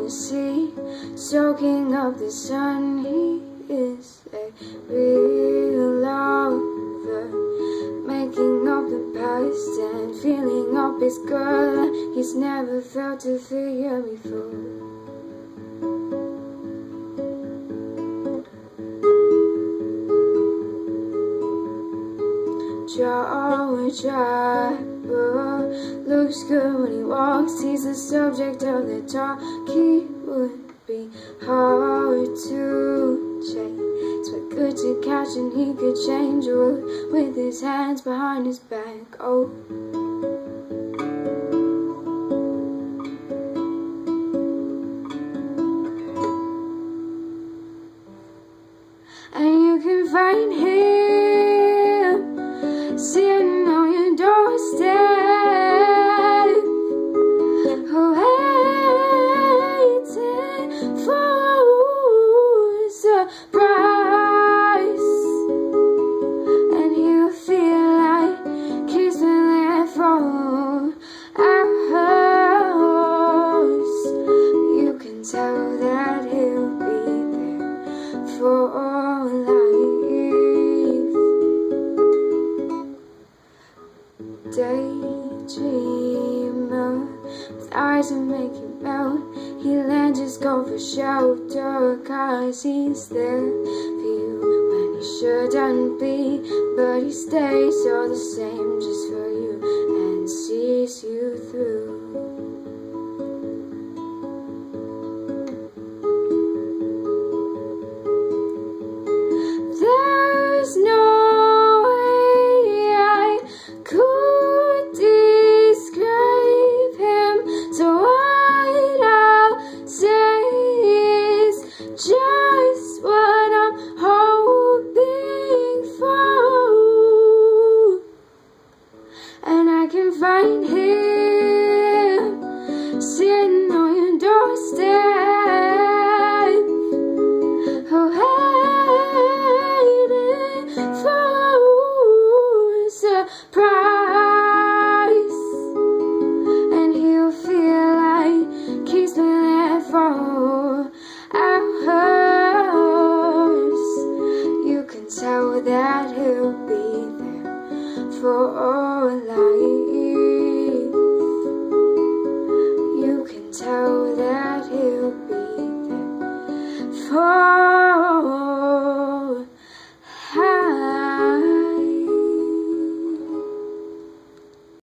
the sea, soaking up the sun. He is a real lover, making up the past and filling up his girl. He's never felt a figure before. George looks good when he walks. He's the subject of the talk. He would be hard to chase, but good to catch, and he could change wood with his hands behind his back. Oh, and you can find him sitting on your doorstep, waiting for a surprise. And he'll feel like he's been there for hours. You can tell that he'll be there for daydreamer with eyes that make you melt. He'll let just go for shelter, 'cause he's there for you when he shouldn't be, but he stays all the same just for you and sees you through. There's no just what I'm hoping for, and I can find him sitting on your doorstep, waiting for a surprise. And he'll feel like he's been there for hours. You can tell that he'll be there for life. You can tell that he'll be there for